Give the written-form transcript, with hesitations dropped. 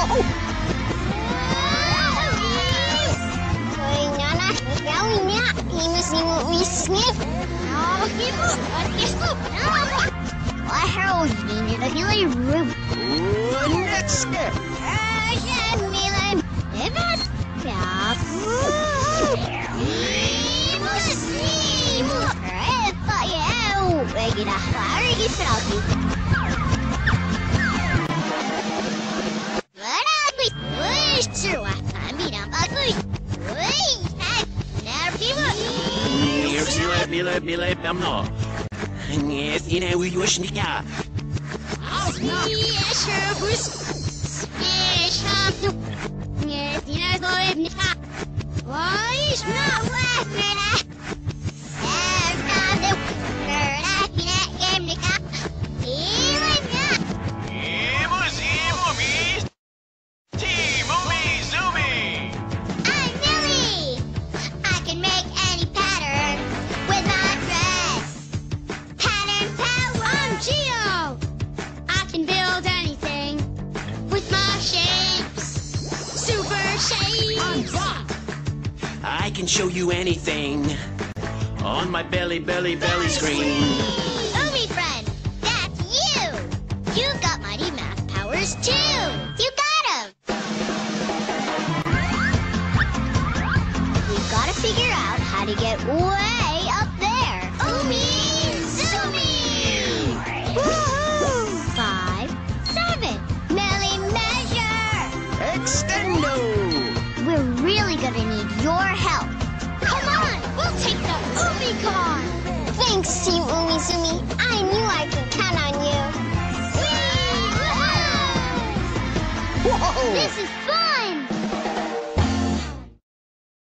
I can show you anything on my belly screen. Umi friend, that's you! You got mighty math powers too! You got 'em! We've got to figure out how to get way up there. Umi Zoomy! Woohoo! 5, 7, Millie measure! Extendo! We're really gonna need your help. Come on, we'll take the Umi car! Thanks, Team Umizoomy. I knew I could count on you. Whee! Whoa! This is fun!